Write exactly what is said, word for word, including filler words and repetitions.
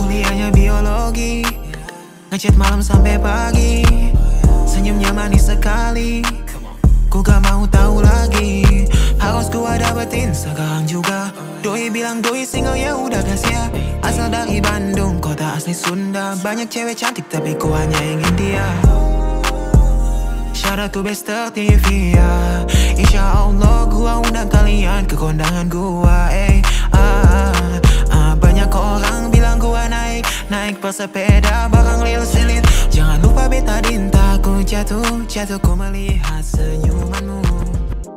kuliahnya biologi, ngechat malam sampai pagi, senyumnya manis sekali. Ku gak mau tahu lagi, harus gua dapetin sekarang juga. Doi bilang doi single ya udah gas ya. Asal dari Bandung, kota asli Sunda. Banyak cewek cantik tapi ku hanya ingin dia. Shout out to Bester T V ya. Insya Allah gua undang kalian ke kondangan gua. Eh, ah, ah, banyak orang bilang gua naik Naik pesepeda barang real silit. Jangan lupa betadine, takut jatuh Jatuh ku melihat senyumanmu.